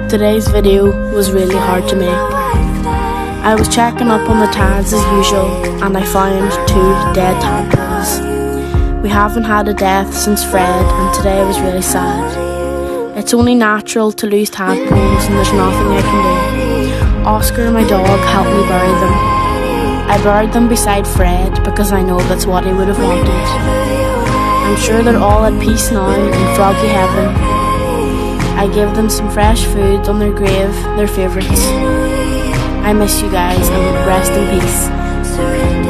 Today's video was really hard to make. I was checking up on the tags as usual and I found 2 dead tadpoles. We haven't had a death since Fred and today was really sad. It's only natural to lose tadpoles and there's nothing I can do. Oscar, my dog, helped me bury them. I buried them beside Fred because I know that's what he would have wanted. I'm sure they're all at peace now in froggy heaven. I gave them some fresh food on their grave, their favourites. I miss you guys and rest in peace.